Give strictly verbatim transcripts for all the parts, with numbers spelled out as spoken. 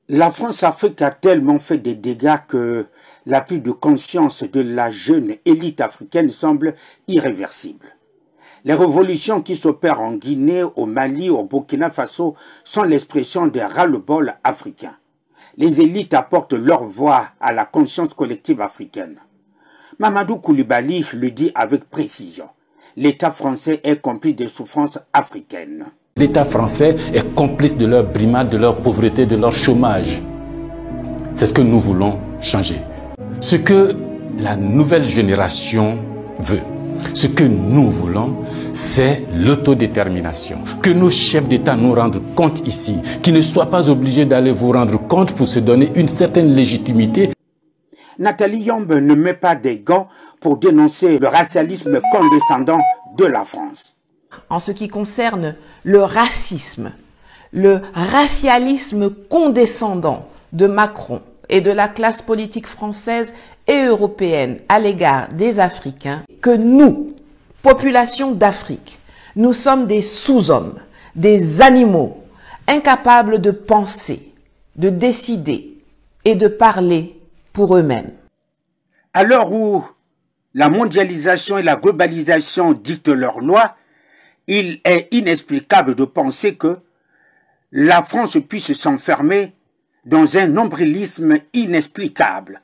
La France-Afrique a tellement fait des dégâts que la prise de conscience de la jeune élite africaine semble irréversible. Les révolutions qui s'opèrent en Guinée, au Mali, au Burkina Faso sont l'expression des ras-le-bol africains. Les élites apportent leur voix à la conscience collective africaine. Mamadou Koulibaly le dit avec précision. L'État français est complice des souffrances africaines. L'État français est complice de leur brimade, de leur pauvreté, de leur chômage. C'est ce que nous voulons changer. Ce que la nouvelle génération veut, ce que nous voulons, c'est l'autodétermination. Que nos chefs d'État nous rendent compte ici, qu'ils ne soient pas obligés d'aller vous rendre compte pour se donner une certaine légitimité. Nathalie Yombe ne met pas des gants pour dénoncer le racialisme condescendant de la France. En ce qui concerne le racisme, le racialisme condescendant de Macron et de la classe politique française et européenne à l'égard des Africains, que nous, population d'Afrique, nous sommes des sous-hommes, des animaux, incapables de penser, de décider et de parler pour eux-mêmes. À l'heure où la mondialisation et la globalisation dictent leurs lois, il est inexplicable de penser que la France puisse s'enfermer dans un nombrilisme inexplicable.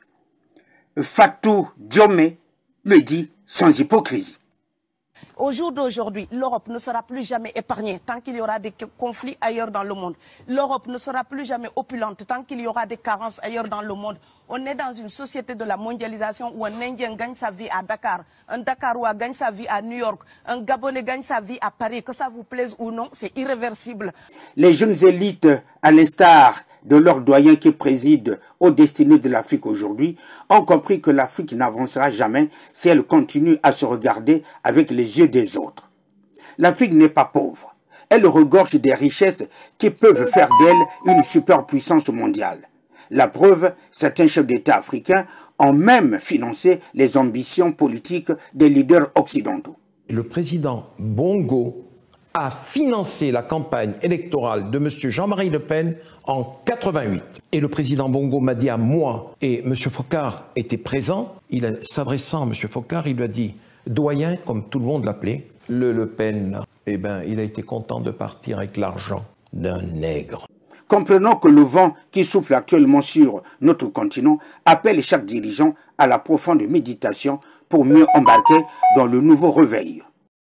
Fatou Diomé le dit sans hypocrisie. Au jour d'aujourd'hui, l'Europe ne sera plus jamais épargnée tant qu'il y aura des conflits ailleurs dans le monde. L'Europe ne sera plus jamais opulente tant qu'il y aura des carences ailleurs dans le monde. On est dans une société de la mondialisation où un Indien gagne sa vie à Dakar, un Dakarois gagne sa vie à New York, un Gabonais gagne sa vie à Paris. Que ça vous plaise ou non, c'est irréversible. Les jeunes élites, à l'instar de leurs doyens qui président aux destinées de l'Afrique aujourd'hui, ont compris que l'Afrique n'avancera jamais si elle continue à se regarder avec les yeux des autres. L'Afrique n'est pas pauvre. Elle regorge des richesses qui peuvent faire d'elle une superpuissance mondiale. La preuve, certains chefs d'État africains ont même financé les ambitions politiques des leaders occidentaux. Le président Bongo a financé la campagne électorale de M. Jean-Marie Le Pen en quatre-vingt-huit. Et le président Bongo m'a dit à moi, et M. Foccart était présent, s'adressant à M. Foccart, il lui a dit « Doyen », comme tout le monde l'appelait, le Le Pen, eh ben, il a été content de partir avec l'argent d'un nègre. Comprenons que le vent qui souffle actuellement sur notre continent appelle chaque dirigeant à la profonde méditation pour mieux embarquer dans le nouveau réveil.